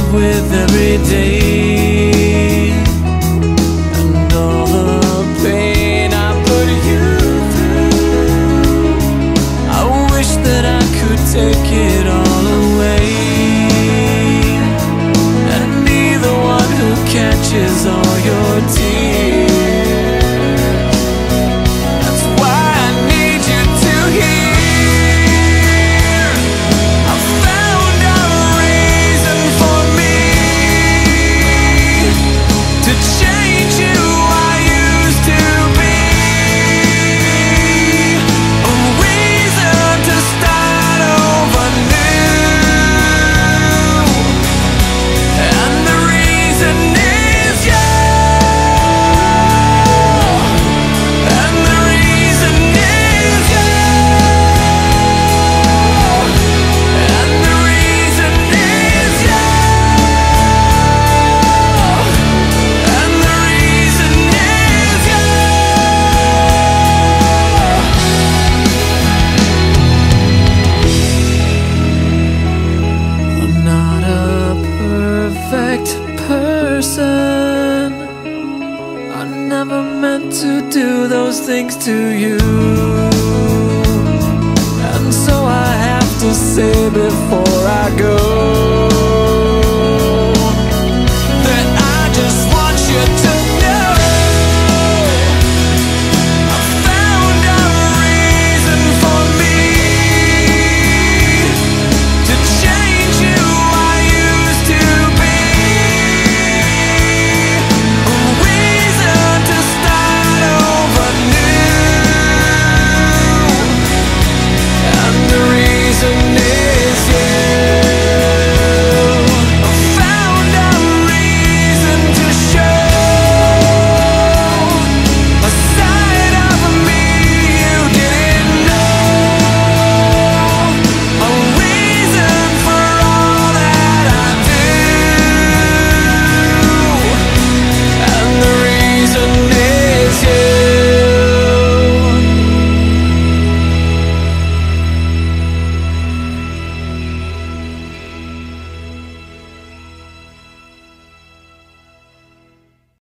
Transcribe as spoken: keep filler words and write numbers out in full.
live with every day, and all the pain I put you through. I wish that I could take it all away and be the one who catches all your tears. That's why I need you to hear. I found a reason for me to change who I used to be, a reason to start over new, and the reason is you, and the reason is you, and the reason is you, and the reason is you. I'm not a perfect person. I never meant to do those things to you, and so I have to say before I go,